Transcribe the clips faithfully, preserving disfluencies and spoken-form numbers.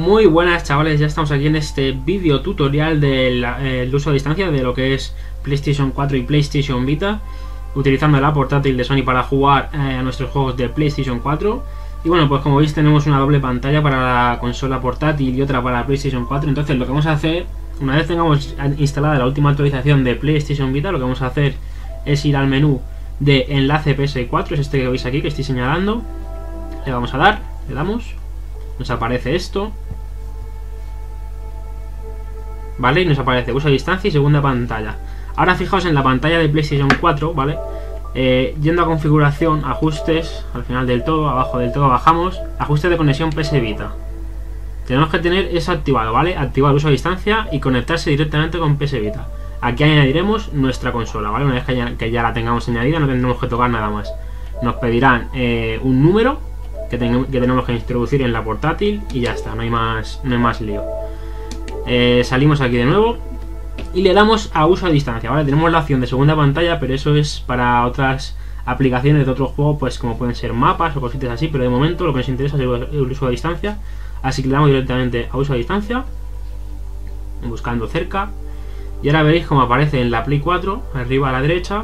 Muy buenas chavales, ya estamos aquí en este vídeo tutorial del eh, uso a distancia de lo que es PlayStation cuatro y PlayStation Vita, utilizando la portátil de Sony para jugar eh, a nuestros juegos de PlayStation cuatro. Y bueno, pues como veis tenemos una doble pantalla para la consola portátil y otra para la PlayStation cuatro. Entonces lo que vamos a hacer, una vez tengamos instalada la última actualización de PlayStation Vita, lo que vamos a hacer es ir al menú de enlace P S cuatro, es este que veis aquí que estoy señalando. Le vamos a dar, le damos, nos aparece esto, ¿vale? Y nos aparece uso a distancia y segunda pantalla. Ahora fijaos en la pantalla de PlayStation cuatro, ¿vale? Eh, yendo a configuración, ajustes, al final del todo, abajo del todo bajamos, ajustes de conexión P S Vita. Tenemos que tener eso activado, ¿vale? Activar uso a distancia y conectarse directamente con P S Vita. Aquí añadiremos nuestra consola, ¿vale? Una vez que ya, que ya la tengamos añadida, no tendremos que tocar nada más. Nos pedirán eh, un número que, ten que tenemos que introducir en la portátil y ya está, no hay más, no hay más lío. Eh, salimos aquí de nuevo y le damos a uso a distancia, ¿vale? Tenemos la opción de segunda pantalla, pero eso es para otras aplicaciones de otros juegos, pues como pueden ser mapas o cositas así, pero de momento lo que nos interesa es el uso a distancia, así que le damos directamente a uso a distancia, buscando cerca, y ahora veréis como aparece en la Play cuatro, arriba a la derecha,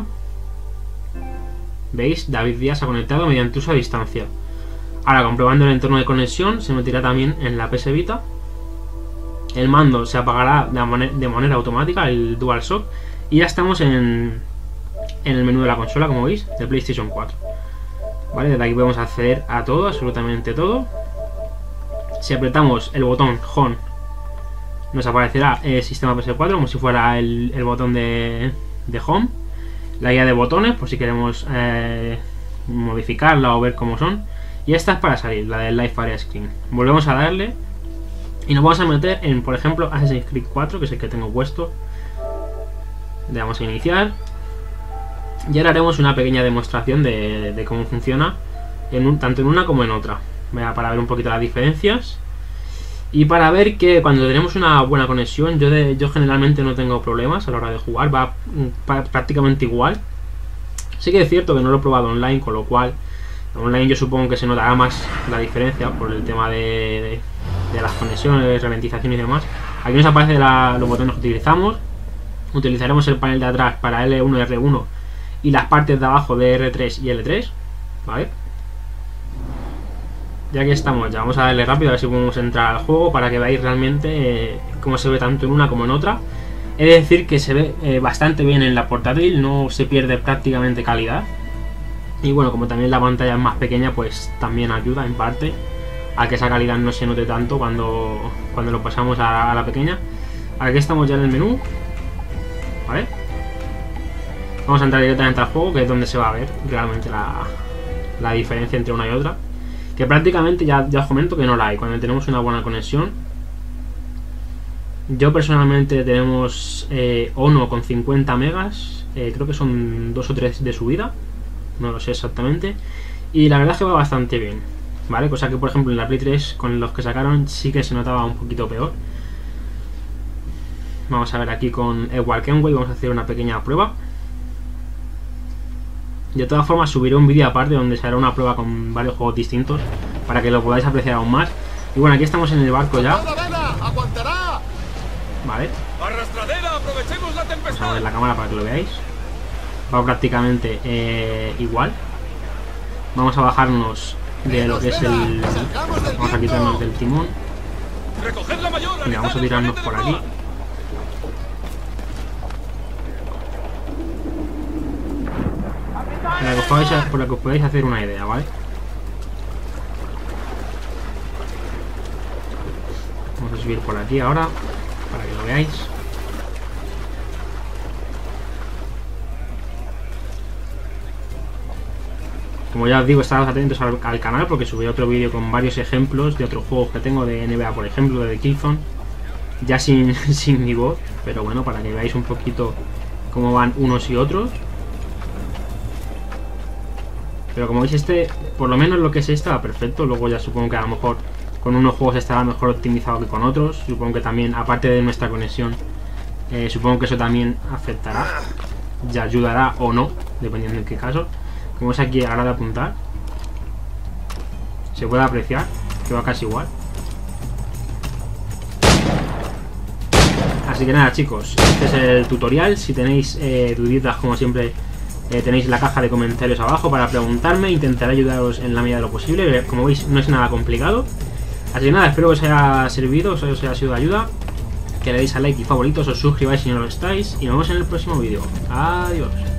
veis, David Díaz ha conectado mediante uso a distancia. Ahora, comprobando el entorno de conexión, se meterá también en la P S Vita. El mando se apagará de, man de manera automática, el DualShock, y ya estamos en, en el menú de la consola, como veis, de PlayStation cuatro. ¿Vale? Desde aquí podemos acceder a todo, absolutamente todo. Si apretamos el botón Home, nos aparecerá el sistema P S cuatro como si fuera el, el botón de, de Home. La guía de botones, por si queremos eh, modificarla o ver cómo son. Y esta es para salir, la del Live Area Screen. Volvemos a darle y nos vamos a meter en, por ejemplo, Assassin's Creed cuatro, que es el que tengo puesto. Le damos a iniciar. Y ahora haremos una pequeña demostración de, de cómo funciona, en un, tanto en una como en otra. Para ver un poquito las diferencias. Y para ver que cuando tenemos una buena conexión, yo, de, yo generalmente no tengo problemas a la hora de jugar, va pa, prácticamente igual. Sí que es cierto que no lo he probado online, con lo cual online yo supongo que se notará más la diferencia por el tema de, de, de las conexiones, ralentización y demás. Aquí nos aparecen la, los botones que utilizamos. Utilizaremos el panel de atrás para L uno y R uno y las partes de abajo de R tres y L tres, ¿vale? Ya que estamos, ya vamos a darle rápido a ver si podemos entrar al juego para que veáis realmente eh, cómo se ve tanto en una como en otra. He de decir que se ve eh, bastante bien en la portátil, no se pierde prácticamente calidad. Y bueno, como también la pantalla es más pequeña, pues también ayuda en parte a que esa calidad no se note tanto cuando, cuando lo pasamos a, a la pequeña. Aquí estamos ya en el menú, ¿vale? Vamos a entrar directamente al juego, que es donde se va a ver realmente la, la diferencia entre una y otra. Que prácticamente ya, ya os comento que no la hay cuando tenemos una buena conexión. Yo personalmente tenemos eh, Ono con cincuenta megas, eh, creo que son dos o tres de subida, no lo sé exactamente, y la verdad es que va bastante bien, ¿vale? Cosa que por ejemplo en la Play tres con los que sacaron sí que se notaba un poquito peor. Vamos a ver aquí con Edward Kenway, vamos a hacer una pequeña prueba. De todas formas subiré un vídeo aparte donde se hará una prueba con varios juegos distintos para que lo podáis apreciar aún más. Y bueno, aquí estamos en el barco ya. Vale. Vamos a ver la cámara para que lo veáis. Va prácticamente eh, igual. Vamos a bajarnos de lo que es el... Vamos a quitarnos del timón. Y vamos a tirarnos por aquí. Para que, os podáis, para que os podáis hacer una idea, ¿vale? Vamos a subir por aquí ahora, para que lo veáis. Como ya os digo, estad atentos al, al canal porque subiré otro vídeo con varios ejemplos de otros juegos que tengo de N B A, por ejemplo, de The Killzone. Ya sin, sin mi voz, pero bueno, para que veáis un poquito cómo van unos y otros. Pero como veis, este, por lo menos lo que es este va perfecto. Luego ya supongo que a lo mejor con unos juegos estará mejor optimizado que con otros. Supongo que también, aparte de nuestra conexión, eh, supongo que eso también afectará. Ya ayudará o no, dependiendo en qué caso. Como es aquí a la hora de apuntar, se puede apreciar que va casi igual. Así que nada, chicos, este es el tutorial. Si tenéis eh, duditas, como siempre, eh, tenéis la caja de comentarios abajo para preguntarme. Intentaré ayudaros en la medida de lo posible. Como veis, no es nada complicado. Así que nada, espero que os haya servido, os haya sido de ayuda. Que le deis a like y favoritos, os suscribáis si no lo estáis. Y nos vemos en el próximo vídeo. Adiós.